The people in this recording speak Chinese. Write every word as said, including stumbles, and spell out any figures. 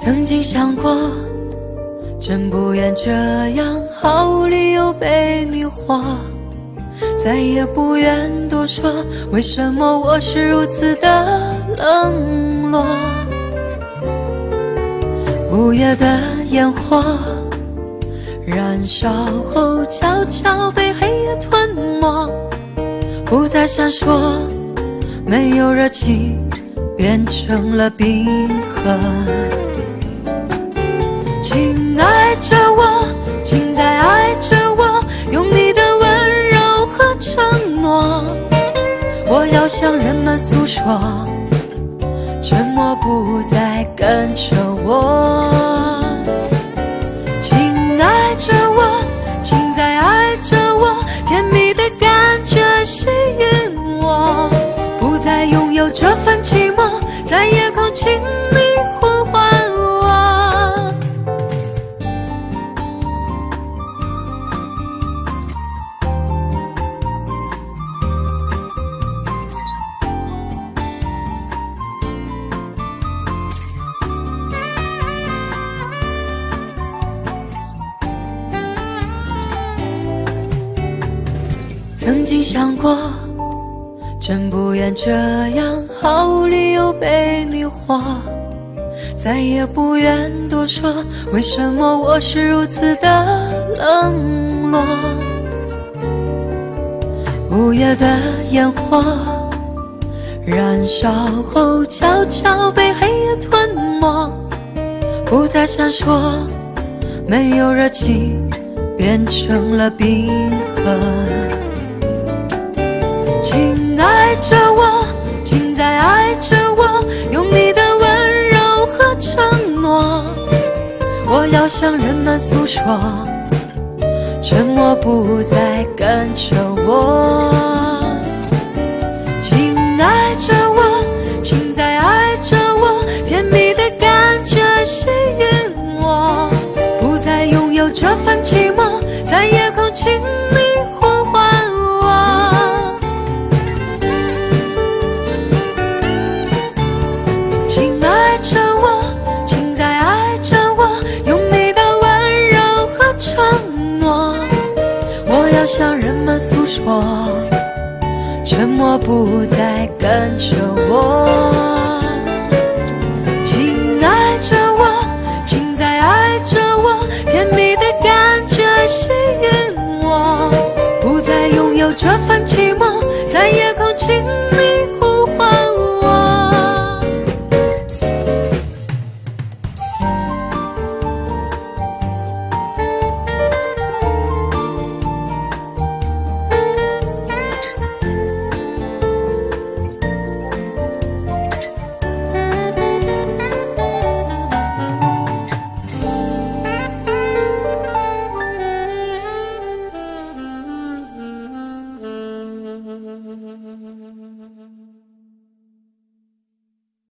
曾经想过，真不愿这样毫无理由被你划，再也不愿多说为什么我是如此的冷落。午夜的烟花燃烧后悄悄被黑夜吞没，不再闪烁，没有热情变成了冰河。请爱着我，请再爱着我，用你的温柔和承诺。我要向人们诉说，沉默不再跟着我。请爱着我，请再爱着我，甜蜜的感觉吸引我，不再拥有这份寂寞，在夜空请你呼唤我。曾经想过，真不愿这样毫无理由被你划，再也不愿多说为什么我是如此的冷落。午夜的烟花燃烧后悄悄被黑夜吞没，不再闪烁，没有热情变成了冰河。请爱着我，请再爱着我，用你的温柔和承诺。我要向人们诉说，沉默不再跟着我。请爱着我，请再爱着我，甜蜜的感觉吸引我，不再拥有这份寂寞，在夜空请你呼唤我。请爱着我，请再爱着我，用你的温柔和承诺。我要向人们诉说，沉默不再跟着我。